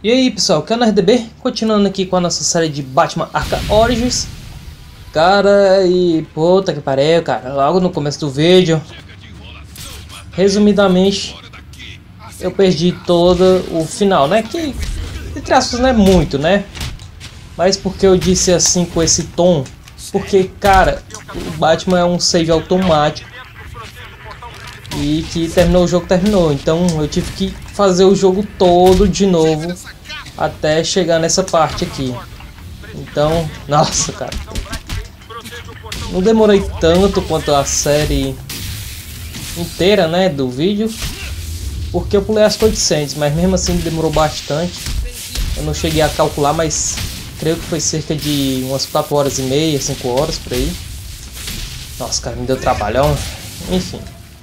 E aí pessoal, aqui é o RDB, continuando aqui com a nossa série de Batman Arkham Origins. Cara, e puta que pariu, cara, logo no começo do vídeo, resumidamente, eu perdi todo o final, né, que entre aspas não é muito, né, mas porque eu disse assim com esse tom, porque cara, o Batman é um save automático e que terminou o jogo, terminou, então eu tive que fazer o jogo todo de novo até chegar nessa parte aqui. Então, nossa, cara, não demorei tanto quanto a série inteira, né, do vídeo, porque eu pulei as 800, mas mesmo assim demorou bastante. Eu não cheguei a calcular, mas creio que foi cerca de umas 4 horas e meia, 5 horas por aí. Nossa, cara, me deu trabalhão. Enfim.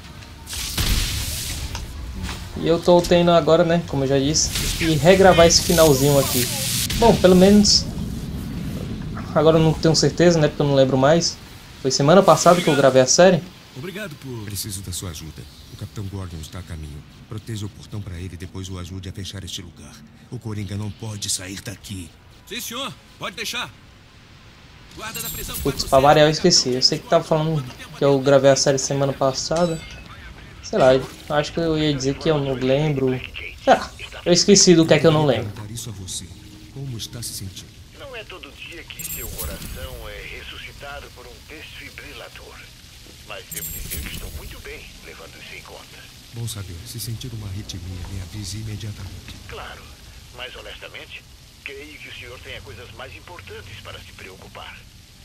E eu tô tendo agora, né, como eu já disse, que regravar esse finalzinho aqui. Bom, pelo menos agora eu não tenho certeza, né, porque eu não lembro mais. Foi semana passada que eu gravei a série. Obrigado por... Preciso da sua ajuda. O Capitão Gordon está a caminho. Proteja o portão para ele e depois o ajude a fechar este lugar. O Coringa não pode sair daqui. Sim, senhor. Pode deixar. Guarda da prisão. Putz, pra variar eu esqueci. Eu sei que tava falando que eu gravei a série semana passada. Sei lá, acho que eu ia dizer que eu não lembro. Ah, eu esqueci do que é que eu não lembro. Isso a você. Como está se sentindo? Não é todo dia que seu coração é ressuscitado por um desfibrilador. Mas devo dizer que estou muito bem, levando isso em conta. Bom saber. Se sentir uma arritmia, me avise imediatamente. Claro, mas honestamente, creio que o senhor tenha coisas mais importantes para se preocupar.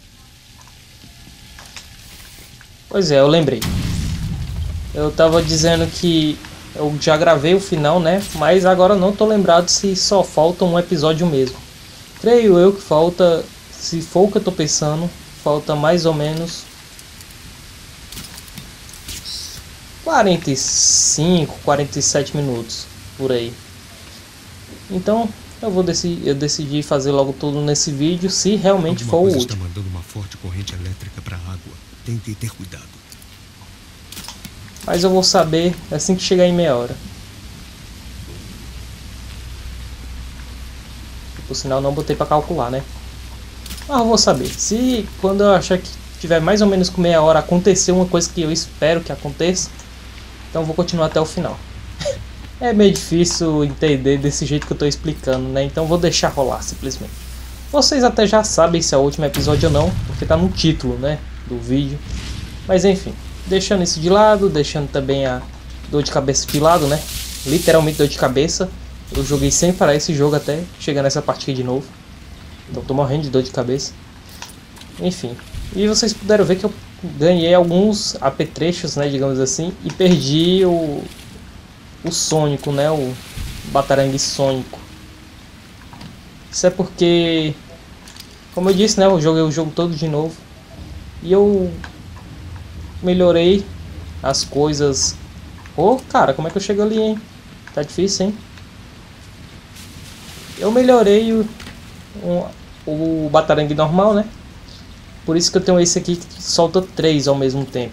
Pois é, eu lembrei. Eu tava dizendo que eu já gravei o final, né? Mas agora não tô lembrado se só falta um episódio mesmo. Creio eu que falta, se for o que eu tô pensando, falta mais ou menos 45, 47 minutos por aí. Então eu decidi fazer logo tudo nesse vídeo, se realmente for o último. Está mandando uma forte corrente elétrica para a água. Tente ter cuidado. Mas eu vou saber assim que chegar em meia hora. Por sinal, não botei pra calcular, né? Mas eu vou saber. Se quando eu achar que tiver mais ou menos com meia hora acontecer uma coisa que eu espero que aconteça, então eu vou continuar até o final. É meio difícil entender desse jeito que eu tô explicando, né? Então eu vou deixar rolar, simplesmente. Vocês até já sabem se é o último episódio ou não, porque tá no título, né, do vídeo. Mas enfim. Deixando isso de lado, deixando também a dor de cabeça de lado, né? Literalmente dor de cabeça. Eu joguei sem parar esse jogo até chegar nessa parte aqui de novo. Então tô morrendo de dor de cabeça. Enfim. E vocês puderam ver que eu ganhei alguns apetrechos, né? Digamos assim. E perdi o Sônico, né? O Batarangue Sônico. Isso é porque, como eu disse, né? Eu joguei o jogo todo de novo. E eu melhorei as coisas. Oh, cara, como é que eu chego ali, hein? Tá difícil, hein? Eu melhorei o Batarangue normal, né? Por isso que eu tenho esse aqui que solta 3 ao mesmo tempo.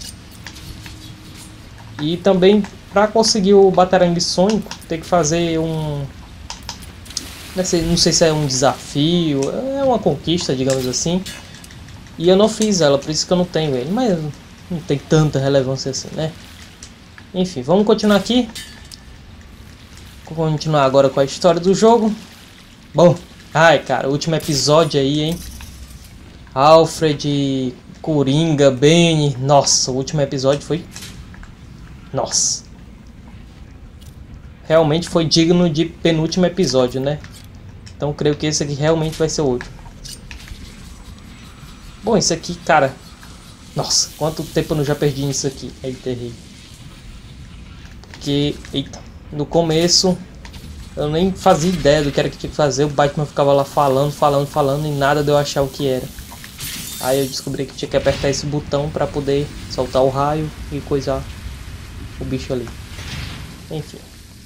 E também, para conseguir o Batarangue Sônico, tem que fazer um... Não sei se é um desafio, é uma conquista, digamos assim. E eu não fiz ela, por isso que eu não tenho ele. Mas não tem tanta relevância assim, né? Enfim, vamos continuar aqui. Vou continuar agora com a história do jogo. Bom, ai cara, o último episódio aí, hein? Alfred, Coringa, Bane. Nossa, o último episódio foi... Nossa. Realmente foi digno de penúltimo episódio, né? Então creio que esse aqui realmente vai ser o último. Bom, isso aqui, cara... Nossa, quanto tempo eu não já perdi nisso aqui. Eita, errei. Porque, eita, no começo eu nem fazia ideia do que era que tinha que fazer. O Batman ficava lá falando e nada de eu achar o que era. Aí eu descobri que tinha que apertar esse botão pra poder soltar o raio e coisar o bicho ali. Enfim.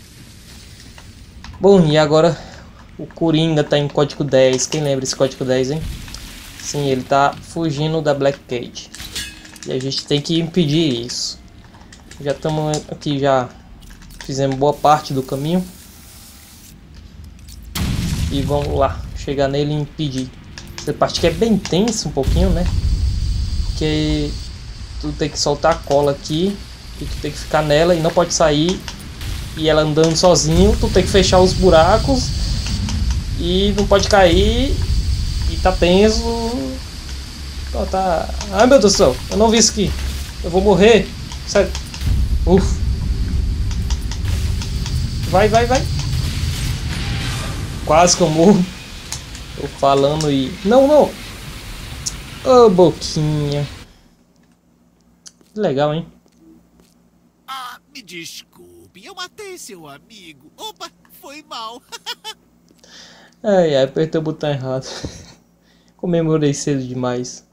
Bom, e agora o Coringa tá em código 10. Quem lembra esse código 10, hein? Sim, ele tá fugindo da Black Cat. E a gente tem que impedir isso. Já estamos aqui, já fizemos boa parte do caminho. E vamos lá, chegar nele e impedir. Essa parte que é bem tensa um pouquinho, né? Porque tu tem que soltar a cola aqui e tu tem que ficar nela e não pode sair. E ela andando sozinho, tu tem que fechar os buracos e não pode cair. E tá tenso. Oh, tá... Ai meu Deus do céu, eu não vi isso aqui. Eu vou morrer. Sério. Ufa. Vai, vai, vai. Quase que eu morro. Tô falando e... Não, não. Ô, boquinha. Legal, hein? Ah, me desculpe. Eu matei seu amigo. Opa, foi mal. Ai, ai, apertei o botão errado. Comemorei cedo demais.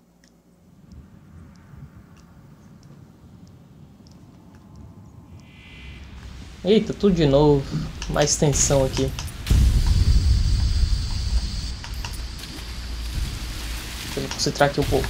Eita, tudo de novo. Mais tensão aqui. Deixa eu me concentrar aqui um pouco.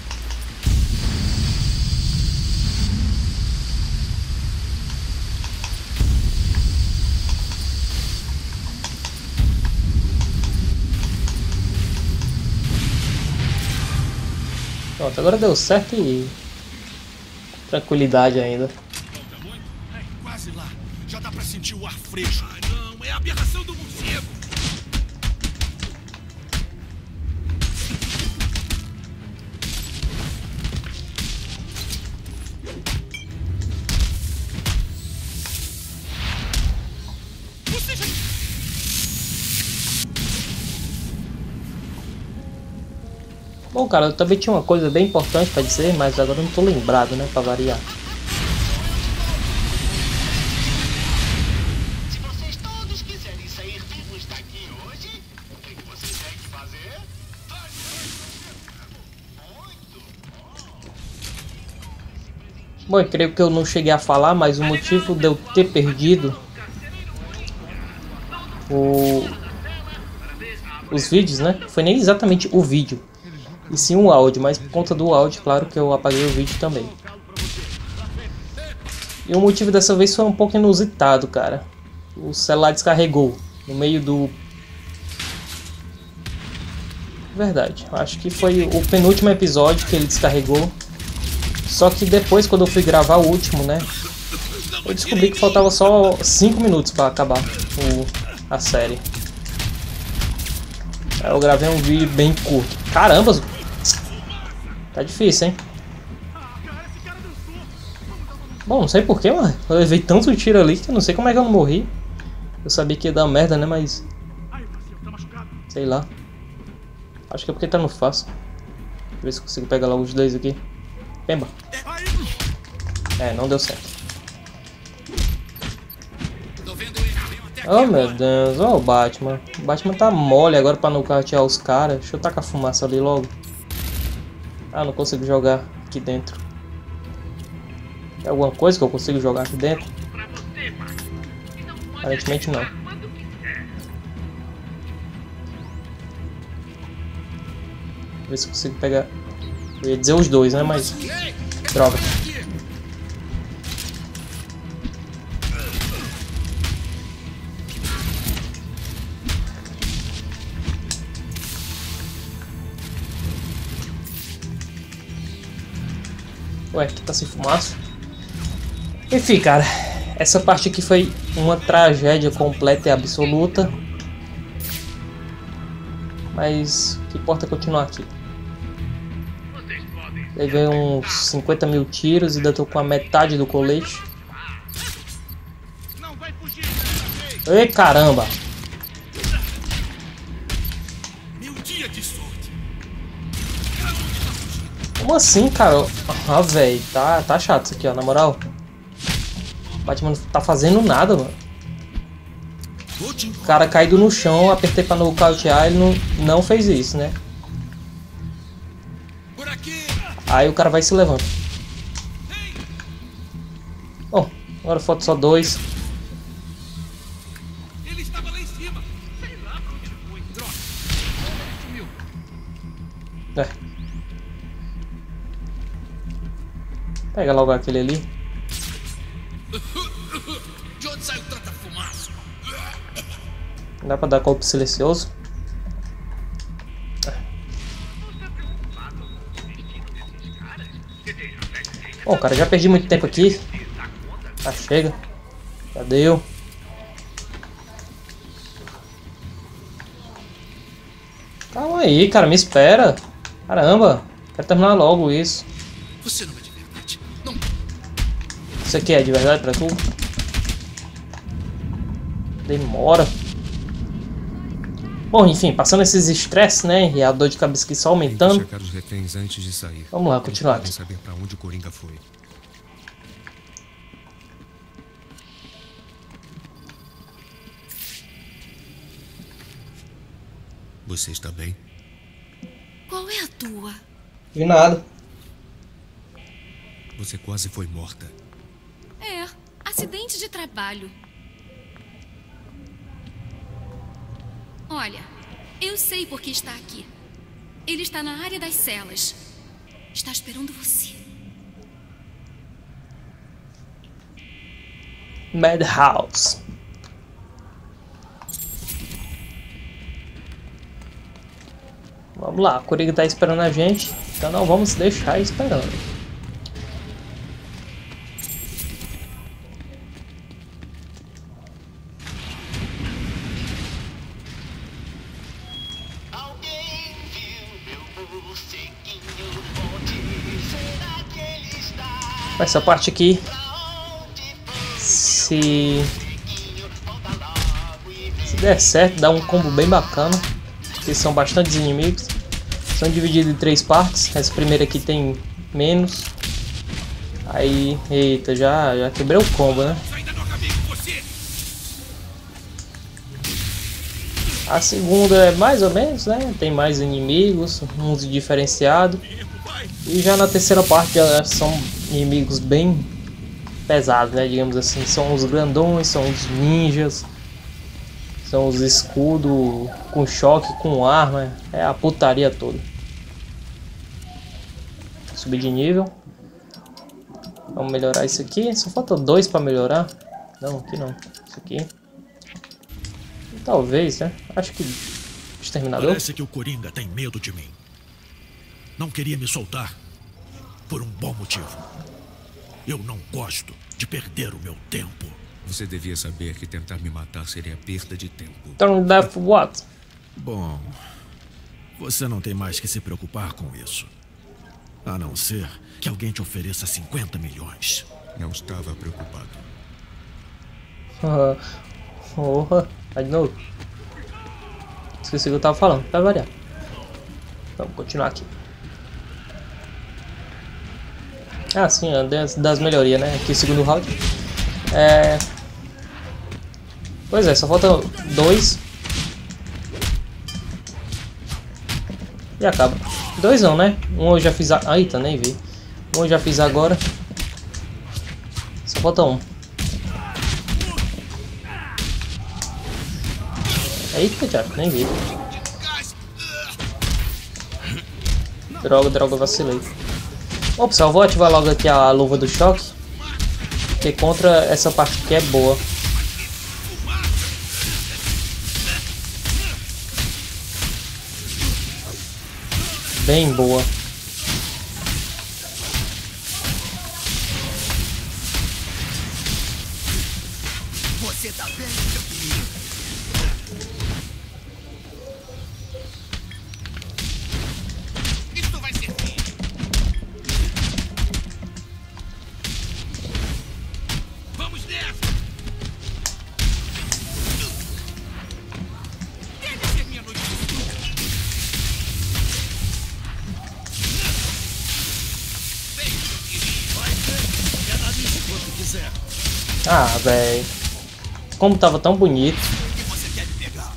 Pronto, agora deu certo e... tranquilidade ainda. Quase lá. Já dá pra sentir o ar fresco. Ah, não, é a aberração do morcego. Bom, cara, eu também tinha uma coisa bem importante pra dizer, mas agora eu não tô lembrado, né, pra variar. Se vocês todos quiserem sair vivos daqui hoje, o que vocês têm que fazer? Bom, eu creio que eu não cheguei a falar, mas o motivo de eu ter perdido os vídeos, né, foi nem exatamente o vídeo, e sim o áudio, mas por conta do áudio, claro que eu apaguei o vídeo também. E o motivo dessa vez foi um pouco inusitado, cara. O celular descarregou no meio do... Verdade, acho que foi o penúltimo episódio que ele descarregou. Só que depois, quando eu fui gravar o último, né, eu descobri que faltava só 5 minutos para acabar a série. Aí eu gravei um vídeo bem curto. Caramba, tá difícil, hein? Bom, não sei porquê, mano. Eu levei tanto tiro ali que eu não sei como é que eu não morri. Eu sabia que ia dar merda, né, mas... sei lá. Acho que é porque tá no fácil. Deixa eu ver se eu consigo pegar logo os dois aqui. Pemba. É, não deu certo. Oh meu Deus, oh o Batman. O Batman tá mole agora pra não cartear os caras. Deixa eu tacar a fumaça ali logo. Ah, não consigo jogar aqui dentro. Tem alguma coisa que eu consigo jogar aqui dentro? Aparentemente não. Vou ver se eu consigo pegar. Eu ia dizer os dois, né? Mas... droga. Ué, aqui tá sem fumaça. Enfim, cara. Essa parte aqui foi uma tragédia completa e absoluta. Mas o que importa é continuar aqui. Levei uns 50 mil tiros e ainda tô com a metade do colete. Ei, caramba! Como assim, cara? Ah, velho, tá chato isso aqui, ó, na moral. O Batman não tá fazendo nada, mano. O cara caído no chão, apertei pra nocautear, ele não fez isso, né? Aí o cara vai se levando. Bom, agora falta só dois. Ele estava lá em cima. Sei lá pra onde ele foi. Droga. Sumiu. É. Pega logo aquele ali. De onde saiu tanta fumaça? Dá pra dar golpe silencioso. Bom, cara, já perdi muito tempo aqui. Ah, chega. Já deu. Calma aí, cara, me espera. Caramba, quero terminar logo isso. Você não é de verdade. Não. Isso aqui é de verdade pra tu? Demora. Bom, enfim, passando esses estresses, né? E a dor de cabeça aqui só aumentando. Checar os reféns antes de sair. Vamos lá, Eles continuar podem aqui. saber pra onde o Coringa foi. Você está bem? Qual é a tua? De nada. Você quase foi morta. É, acidente de trabalho. Olha, eu sei por que está aqui. Ele está na área das celas. Está esperando você. Madhouse. Vamos lá, a Coringa tá esperando a gente, então não vamos deixar esperando. Alguém viu meu morceguinho? Onde será que ele está? Essa parte aqui, Onde se volta logo e der certo, dá um combo bem bacana. Que são bastantes inimigos. São divididos em 3 partes. Essa primeira aqui tem menos. Aí, eita, já quebrei o combo, né? Ainda não acabei com você. A segunda é mais ou menos, né? Tem mais inimigos, uns diferenciados. E já na terceira parte já são inimigos bem pesados, né? Digamos assim, são os grandões, são os ninjas. São os escudos com choque, com arma. É a putaria toda. Subir de nível. Vamos melhorar isso aqui. Só falta 2 para melhorar. Não, aqui não. Isso aqui. Talvez, né? Acho que exterminador. Parece que o Coringa tem medo de mim. Não queria me soltar. Por um bom motivo. Eu não gosto de perder o meu tempo. Você devia saber que tentar me matar seria perda de tempo. Turn left what? Bom, você não tem mais que se preocupar com isso. A não ser que alguém te ofereça 50 milhões. Não estava preocupado. Porra, vai de novo. Esqueci o que eu tava falando, vai variar. Vamos continuar aqui. Ah, sim, das melhorias, né? Aqui o segundo round. Pois é, só falta 2. E acaba. 2 não, né? Um eu já fiz. Eita, nem vi. Um eu já fiz agora. Só falta 1. Eita, já, nem vi. Droga, vacilei. Bom, pessoal, vou ativar logo aqui a luva do choque. Porque contra essa parte aqui é boa. Bem boa. Você tá bem, meu querido? Isso vai ser fim. Vamos nessa. Deve ser minha noite de estudo. Bem, meu querido. Vai ver, analise quando quiser. Ah, velho. Como tava tão bonito. O que você quer me pegar?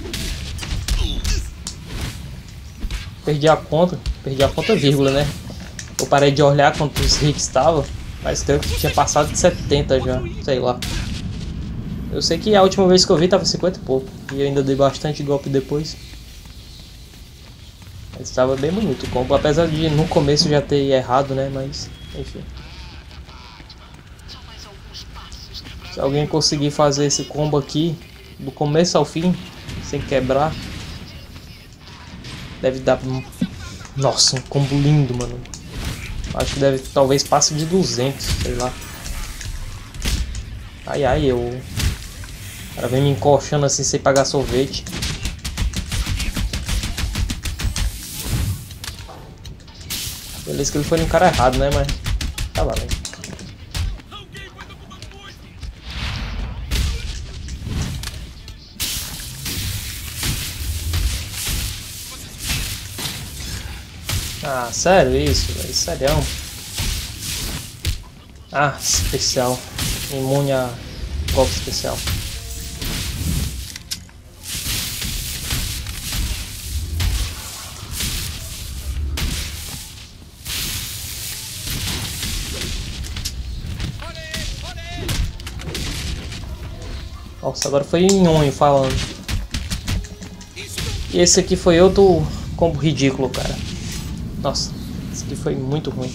Perdi a conta, vírgula, né? Eu parei de olhar quantos hits estava. Mas creio que tinha passado de 70 já. Sei lá. Eu sei que a última vez que eu vi tava 50 e pouco. E eu ainda dei bastante golpe depois. Mas estava bem bonito o combo. Apesar de no começo já ter errado, né? Mas, enfim. Se alguém conseguir fazer esse combo aqui, do começo ao fim, sem quebrar, deve dar... Nossa, um combo lindo, mano. Acho que deve, talvez passe de 200, sei lá. Ai, ai, o cara vem me encoxando assim sem pagar sorvete. Beleza que ele foi no cara errado, né, mas tá valendo. Ah, sério isso, velho, sério. Ah, especial. Imune a golpe especial. Nossa, agora foi em um falando. E esse aqui foi outro combo ridículo, cara. Nossa, esse aqui foi muito ruim.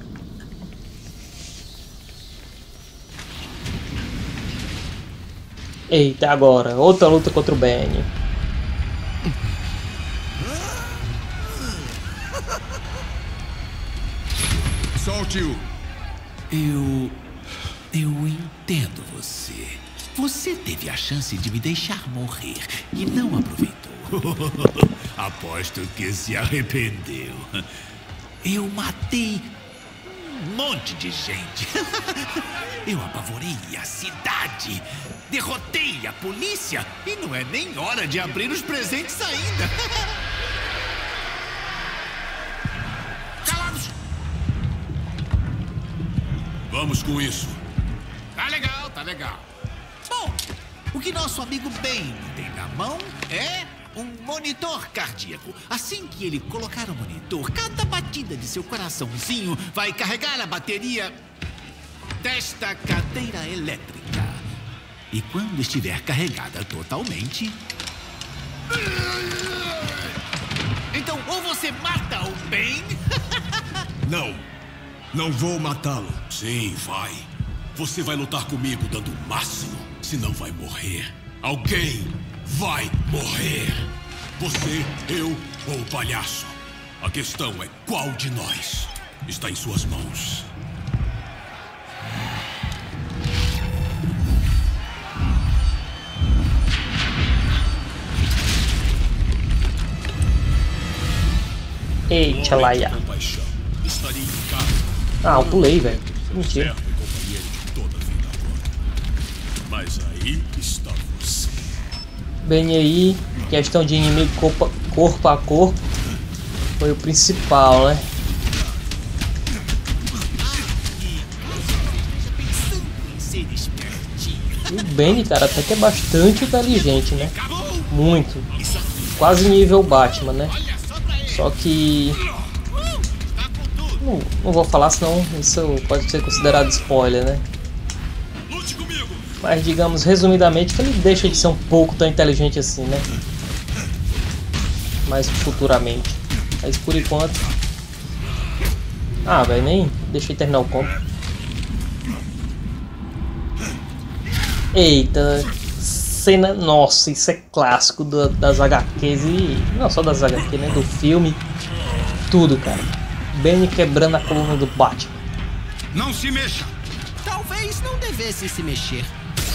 Eita, agora, outra luta contra o Benny. Solte-o! Eu entendo você. Você teve a chance de me deixar morrer e não aproveitou. Aposto que se arrependeu. Eu matei um monte de gente. Eu apavorei a cidade. Derrotei a polícia. E não é nem hora de abrir os presentes ainda. Calados! Vamos com isso. Tá legal, tá legal. Bom, o que nosso amigo Ben tem na mão é um monitor cardíaco. Assim que ele colocar o monitor, cada batida de seu coraçãozinho vai carregar a bateria desta cadeira elétrica. E quando estiver carregada totalmente... Então, ou você mata o Ben... Não. Não vou matá-lo. Sim, vai. Você vai lutar comigo dando o máximo. Senão vai morrer. Alguém vai morrer. Você, eu ou o palhaço. A questão é qual de nós está em suas mãos. Eita, Laia. Estaria em casa. Ah, eu pulei, velho. Mentira. Certo, companheiro de toda a vida agora. Mas aí está você. Bem aí, questão de inimigo corpo a corpo foi o principal, né? E o Benny, cara, até que é bastante inteligente, né? Muito. Quase nível Batman, né? Só que... Não vou falar, senão isso pode ser considerado spoiler, né? Mas digamos, resumidamente, que ele deixa de ser um pouco tão inteligente assim, né? Mais futuramente. Mas por enquanto... Ah, velho, nem deixei terminar o combo. Eita, cena... Nossa, isso é clássico das HQs e... Não só das HQs, né? Do filme. Tudo, cara. Benny quebrando a coluna do Batman. Não se mexa! Talvez não devesse se mexer.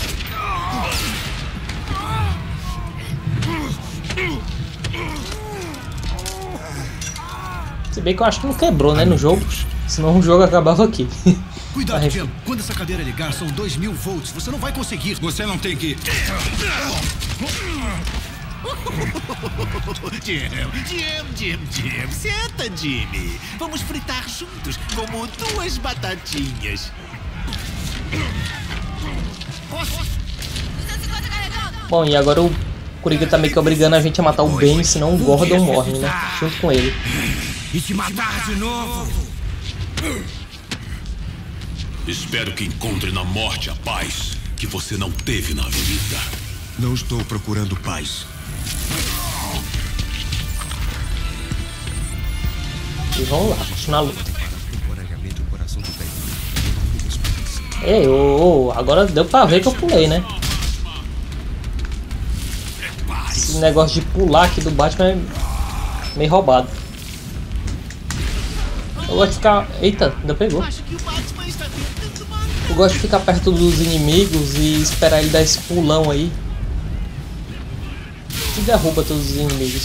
Se bem que eu acho que não quebrou, né, no jogo. Senão o jogo acabava aqui. Cuidado, Jim. Quando essa cadeira ligar, são 2000 volts. Você não vai conseguir. Você não tem que... Jim. Senta, Jimmy. Vamos fritar juntos, como duas batatinhas. Bom, e agora o Coringa tá meio que obrigando a gente a matar o Benny, senão o Gordon morre, né? Junto com ele. E te matar de novo! Espero que encontre na morte a paz que você não teve na vida. Não estou procurando paz. E vamos lá, continuar a luta. Temporariamente o coração do bem. Ei, agora deu pra ver que eu pulei, né? Esse negócio de pular aqui do Batman é meio roubado. Eu gosto de ficar... Eita, ainda pegou. Acho que o Batman está tentando matar. Eu gosto de ficar perto dos inimigos e esperar ele dar esse pulão aí. E derruba todos os inimigos.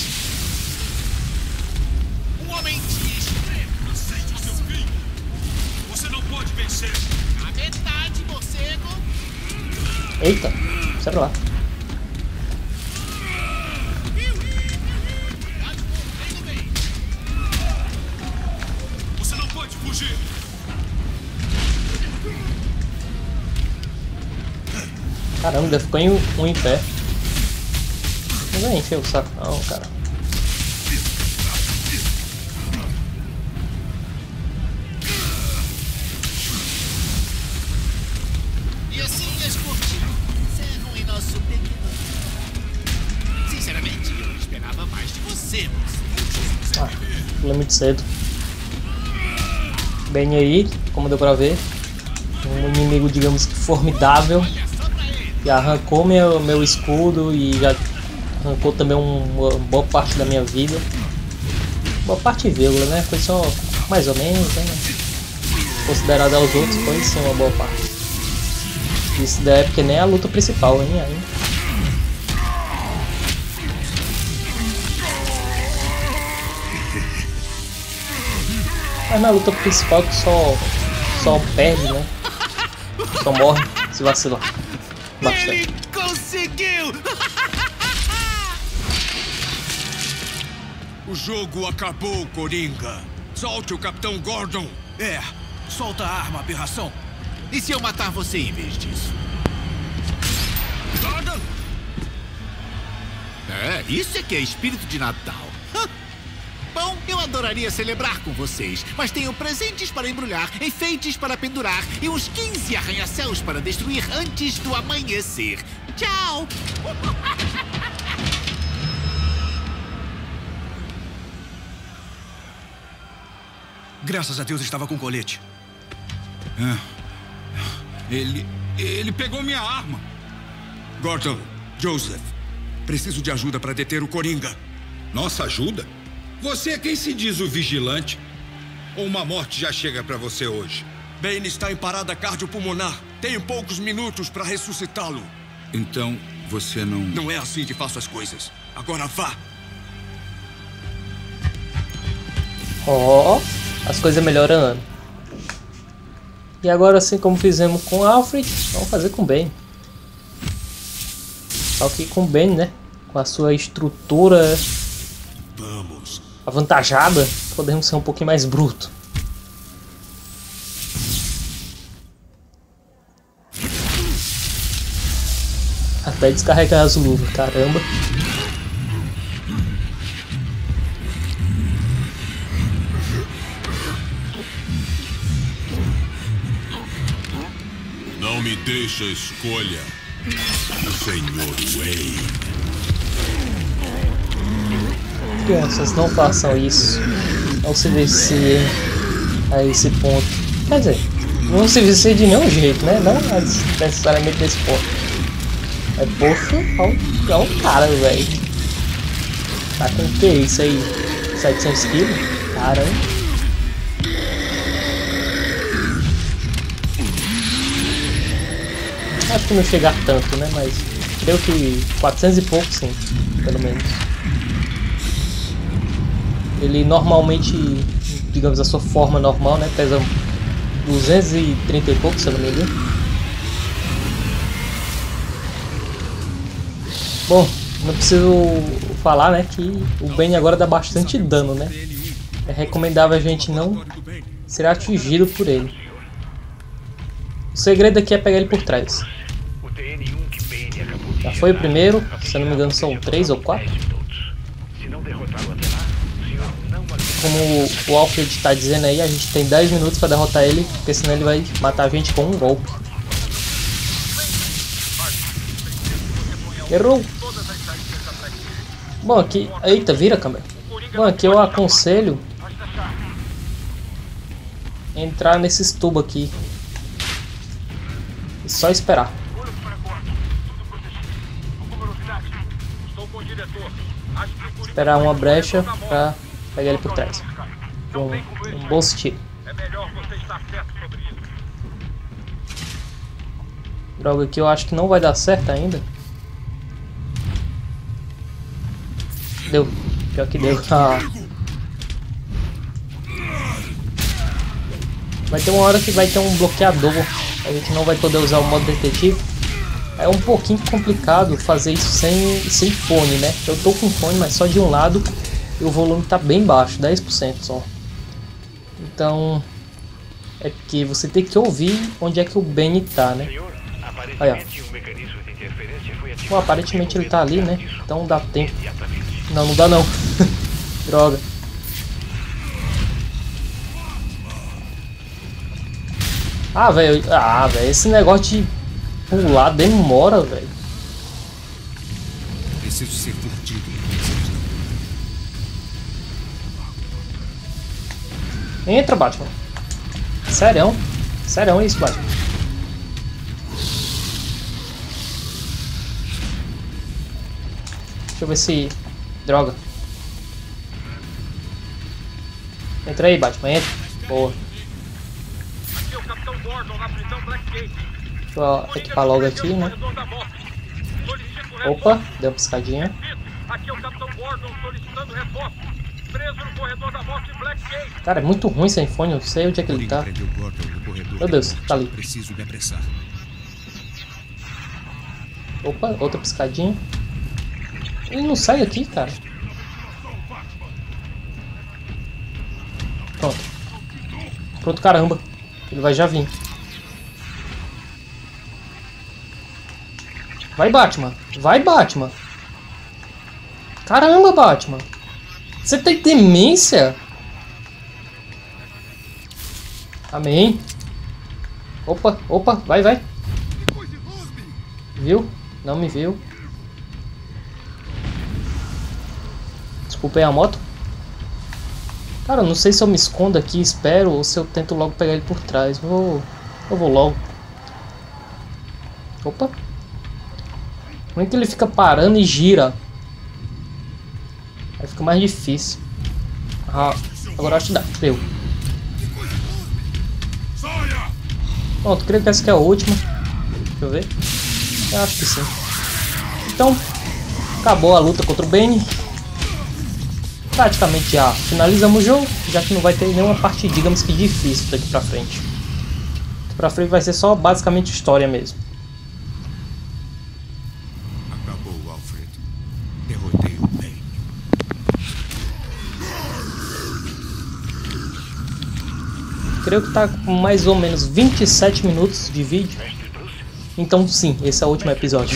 Um homem diz: aceite o seu fim. Você não pode vencer. A metade, morcego. Eita, sai pra lá. Você não pode fugir. Caramba, ainda ficou um em pé. Não vai encher o saco não, cara. E assim as cortinas encerram em nosso pequeno. Sinceramente, eu esperava mais de você, moço. Ah, pulei muito cedo. Bem aí, como deu pra ver. Um inimigo, digamos que formidável. E arrancou meu escudo e já arrancou também uma boa parte da minha vida. Boa parte vírgula, né? Foi só mais ou menos, né? Considerado aos outros, foi sim uma boa parte. Isso daí é porque nem a luta principal, hein? Ainda. Mas na luta principal tu só perde, né? Só morre se vacilar. Bastante. Ele conseguiu! O jogo acabou, Coringa. Solte o Capitão Gordon. Solta a arma, aberração. E se eu matar você em vez disso? Gordon! Isso é que é espírito de Natal. Bom, eu adoraria celebrar com vocês, mas tenho presentes para embrulhar, enfeites para pendurar e uns 15 arranha-céus para destruir antes do amanhecer. Tchau! Graças a Deus estava com colete. Ele pegou minha arma. Gordon, Joseph, preciso de ajuda para deter o Coringa. Nossa ajuda? Você é quem se diz o vigilante? Ou uma morte já chega pra você hoje? Bane está em parada cardiopulmonar. Tenho poucos minutos para ressuscitá-lo. Então, você não... Não é assim que faço as coisas. Agora vá. Ó, as coisas melhorando. E agora, assim como fizemos com Alfred, vamos fazer com Bane. Só que com Bane, né? Com a sua estrutura avantajada, podemos ser um pouquinho mais bruto. Até descarregar as luvas, caramba. Não me deixa escolha, Senhor Wayne. Crianças, não façam isso. Não se viciem a esse ponto. Quer dizer, não se viciem de nenhum jeito, né? Não necessariamente nesse ponto. É poxa, é um cara, velho. Tá com o que isso aí? 700 quilos? Caramba. Acho que não chegar tanto, né? Mas creio que 400 e pouco, sim. Pelo menos. Ele normalmente, digamos, a sua forma normal, né? Pesa 230 e pouco, se eu não me engano. Bom, não preciso falar, né? Que o Bane agora dá bastante dano, né? É recomendável a gente não ser atingido por ele. O segredo aqui é pegar ele por trás. Já foi o primeiro, se eu não me engano são 3 ou 4. Como o Alfred está dizendo aí, a gente tem 10 minutos para derrotar ele, porque senão ele vai matar a gente com um golpe. Errou! Bom, aqui... Eita, vira, câmera. Bom, aqui eu aconselho entrar nesses tubos aqui. E só esperar. Esperar uma brecha pra pegar ele por trás. Um bom estilo. É melhor você estar certo sobre isso. Droga, aqui eu acho que não vai dar certo ainda. Deu. Pior que deu. Ah. Vai ter uma hora que vai ter um bloqueador. A gente não vai poder usar o modo detetive. É um pouquinho complicado fazer isso sem fone, né? Eu tô com fone, mas só de um lado. E o volume tá bem baixo, 10% só. Então... é que você tem que ouvir onde é que o Benny tá, né? Aí, ó. Bom, aparentemente ele tá ali, né? Então dá tempo. Não, não dá não. Droga. Ah, velho. Ah, velho. Esse negócio de pular demora, velho. Preciso ser furtivo. Entra, Batman. Sério? Sério isso, Batman? Deixa eu ver se... droga. Entra aí, Batman. Entra. Boa. Aqui é o Capitão Gordon na prisão Blackgate. Deixa eu equipar logo aqui, né? Opa, deu uma piscadinha. Aqui é o Capitão Gordon solicitando reforço. Preso no corredor da morte em Blackgate. Cara, é muito ruim sem fone, eu não sei onde é que ele tá. Meu Deus, tá ali. Preciso me apressar. Opa, outra piscadinha. Ele não sai aqui, cara. Pronto. Pronto, caramba. Ele vai já vir. Vai, Batman. Vai, Batman. Caramba, Batman. Você tem demência? Amém. Opa, opa. Vai, vai. Viu? Não me viu. Desculpa aí a moto. Cara, eu não sei se eu me escondo aqui e espero ou se eu tento logo pegar ele por trás. Eu vou logo. Opa. Como é que ele fica parando e gira? Aí fica mais difícil. Ah, agora acho que dá. Deu. Pronto, creio que essa aqui é a última. Deixa eu ver. Eu acho que sim. Então, acabou a luta contra o Benny. Praticamente já finalizamos o jogo, já que não vai ter nenhuma parte, digamos que difícil daqui pra frente. Daqui pra frente vai ser só basicamente história mesmo. Acabou, Alfred. Derrotei o Benny. Creio que tá com mais ou menos 27 minutos de vídeo. Então sim, esse é o último episódio.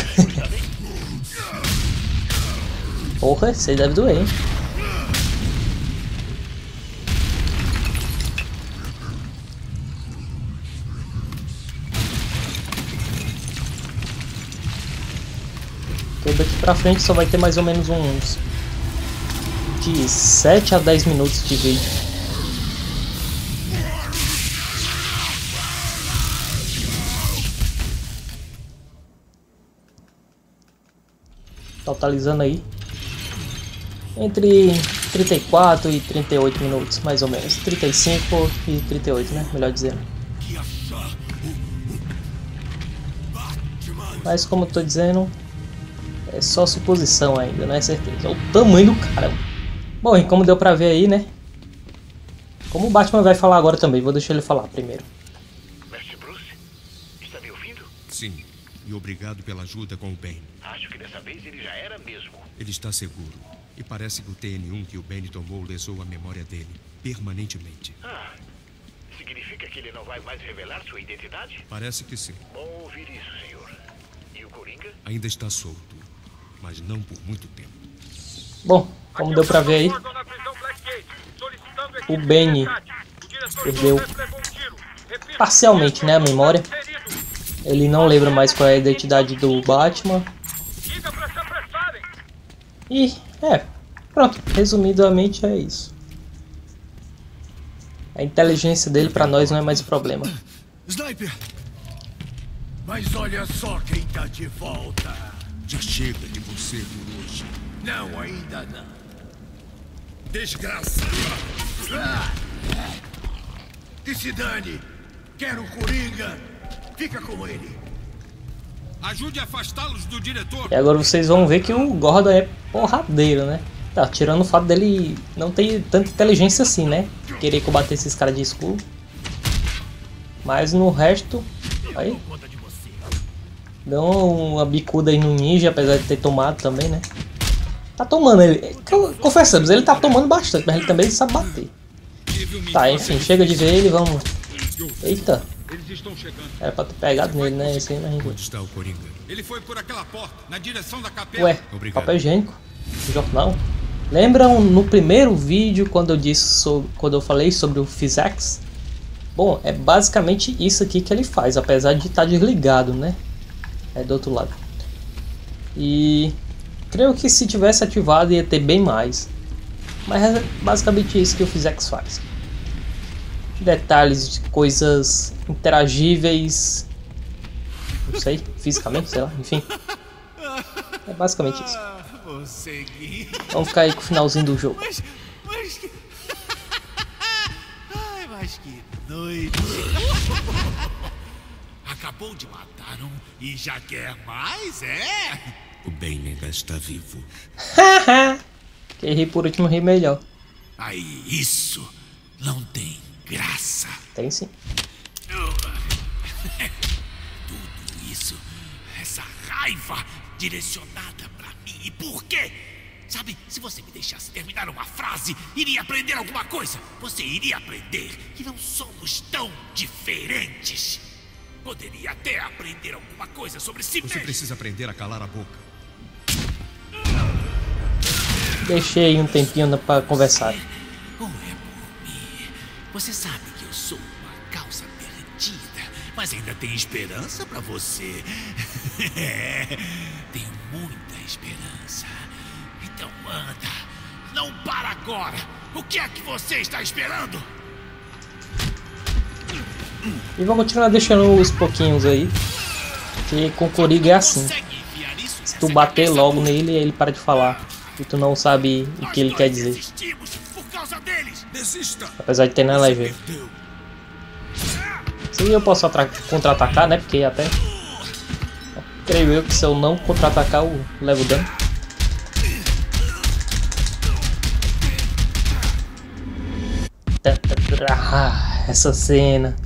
Porra, você deve doer, hein? Daqui pra frente só vai ter mais ou menos uns de 7 a 10 minutos de vídeo. Totalizando aí entre 34 e 38 minutos, mais ou menos. 35 e 38, né? Melhor dizendo. Mas como eu tô dizendo, é só suposição ainda, não é certeza. Olha o tamanho do cara. Bom, e como deu pra ver aí, né? Como o Batman vai falar agora também, vou deixar ele falar primeiro. Mestre Bruce, está me ouvindo? Sim, e obrigado pela ajuda com o Benny. Acho que dessa vez ele já era mesmo. Ele está seguro. E parece que o TN1 que o Benny tomou lesou a memória dele, permanentemente. Ah, significa que ele não vai mais revelar sua identidade? Parece que sim. Bom ouvir isso, senhor. E o Coringa? Ainda está solto, mas não por muito tempo. Bom, como deu pra ver aí, o Benny perdeu parcialmente, né, a memória. Ele não lembra mais qual é a identidade do Batman. E, pronto, resumidamente é isso. A inteligência dele pra nós não é mais problema. Sniper! Mas olha só quem tá de volta. Já chega de você por hoje. Não, ainda não. Desgraça! Que se dane! Quero o Coringa! Fica com ele! Ajude a afastá-los do diretor! E agora vocês vão ver que o Gordon é porradeiro, né? Tá, tirando o fato dele não ter tanta inteligência assim, né? Querer combater esses caras de escudo. Mas no resto... Aí... Deu uma bicuda aí no ninja, apesar de ter tomado também, né? Tá tomando ele. Confessamos, ele tá tomando bastante, mas ele também sabe bater. Tá, enfim, chega de ver ele, vamos. Eita. Era pra ter pegado nele, né? Esse aí, mas... Onde está o Coringa? Ele foi por aquela porta, na direção da capela. Ué, Obrigado. papel higiênico, jornal. Lembram no primeiro vídeo quando eu falei sobre o Physax? Bom, é basicamente isso aqui que ele faz, apesar de estar desligado, né? É do outro lado. E creio que se tivesse ativado ia ter bem mais. Mas é basicamente isso que o Physax faz. Detalhes de coisas interagíveis. Não sei, fisicamente, sei lá, enfim. É basicamente isso. Vamos ficar aí com o finalzinho do jogo. Mas que noite! Acabou de matar um e já quer mais, é? O Bane ainda está vivo. Quem ri por último ri melhor. Aí, isso não tem graça. Tem sim. Tudo isso, essa raiva direcionada pra mim. E por quê? Sabe, se você me deixasse terminar uma frase, iria aprender alguma coisa. Você iria aprender que não somos tão diferentes. Poderia até aprender alguma coisa sobre si mesmo. Você precisa aprender a calar a boca. Deixei um tempinho pra conversar. Ou é por mim. Você sabe que eu sou uma calça perdida, mas ainda tem esperança pra você. Tenho muita esperança. Então anda. Não para agora. O que é que você está esperando? E vou continuar deixando os pouquinhos aí. Que com o Coringa é assim. Se tu bater logo nele, ele para de falar. E tu não sabe o que ele quer dizer. Apesar de ter na legenda. Se eu posso contra-atacar, né? Porque até... Creio eu que se eu não contra-atacar, eu levo dano. Essa cena.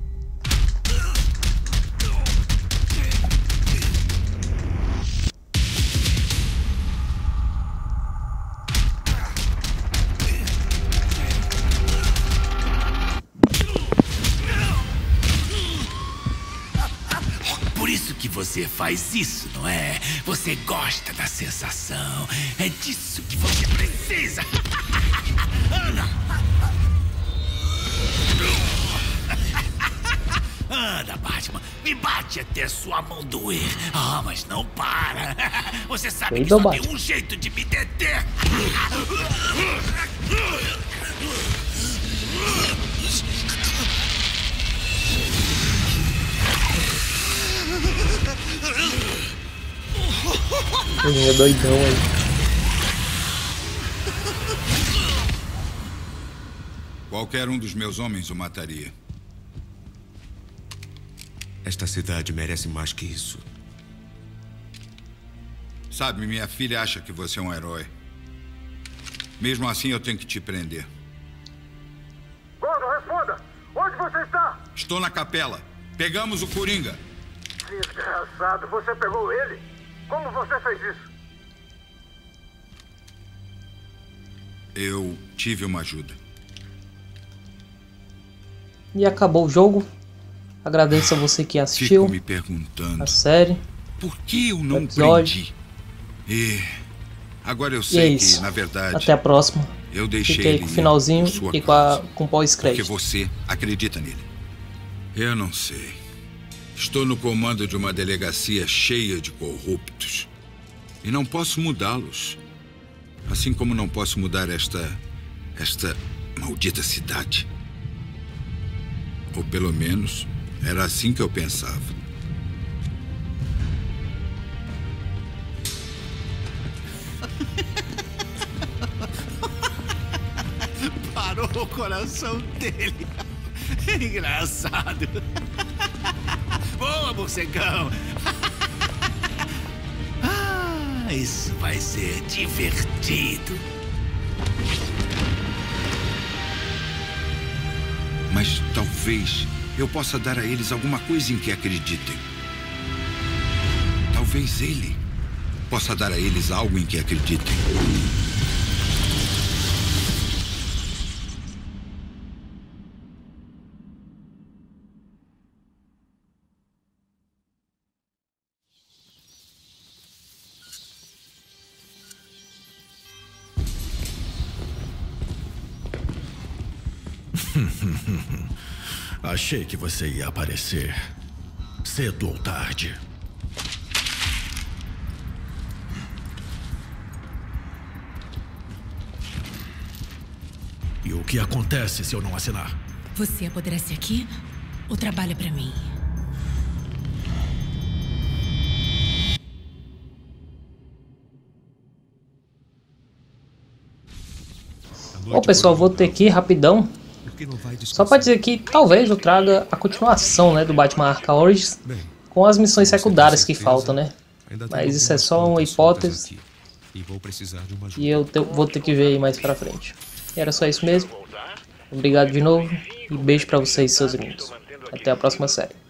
Por isso que você faz isso, não é? Você gosta da sensação. É disso que você precisa. Anda, Batman. Me bate até sua mão doer. Ah, mas não para. Você sabe que só tem um jeito de me deter. Ele é doidão aí. Qualquer um dos meus homens o mataria. Esta cidade merece mais que isso. Sabe, minha filha acha que você é um herói. Mesmo assim, eu tenho que te prender. Gordon, responda! Onde você está? Estou na capela. Pegamos o Coringa. Desgraçado, você pegou ele? Como você fez isso? Eu tive uma ajuda. E acabou o jogo. Agradeço a você que assistiu. Fico me perguntando a série. Por que eu não prendi? E agora eu sei que, na verdade... Até a próxima. Eu deixei Fiquei com o finalzinho e com o pós-crédito. Porque você acredita nele. Eu não sei. Estou no comando de uma delegacia cheia de corruptos. E não posso mudá-los. Assim como não posso mudar esta maldita cidade. Ou pelo menos, era assim que eu pensava. parou o coração dele. Engraçado. Boa, morcegão. Ah, isso vai ser divertido. Mas talvez eu possa dar a eles alguma coisa em que acreditem. Talvez ele possa dar a eles algo em que acreditem. Achei que você ia aparecer cedo ou tarde. E o que acontece se eu não assinar? Você apodrece aqui ou trabalha pra mim? Bom, pessoal, vou ter que ir rapidão. Só pra dizer que talvez eu traga a continuação, né, do Batman Arkham Origins com as missões secundárias que faltam, né? Mas isso é só uma hipótese e eu vou ter que ver aí mais pra frente. E era só isso mesmo. Obrigado de novo e beijo pra vocês, seus lindos. Até a próxima série.